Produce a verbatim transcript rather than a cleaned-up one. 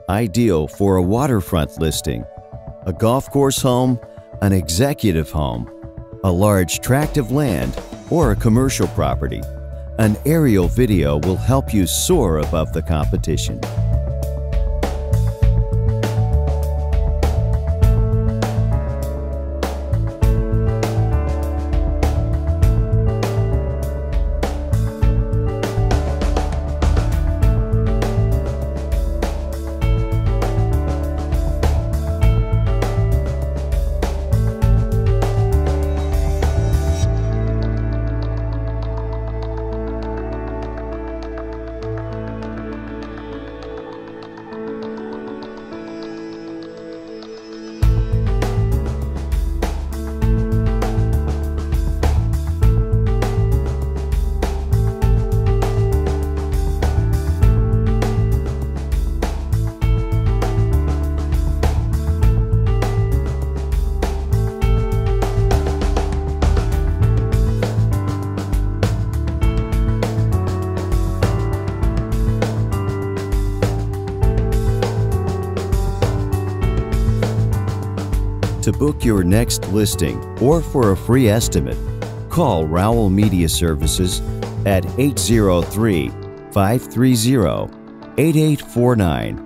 ideal for a waterfront listing, a golf course home, an executive home, a large tract of land, or a commercial property. An aerial video will help you soar above the competition. To book your next listing or for a free estimate, call Rowell Media Services at eight zero three, five three zero, eight eight four nine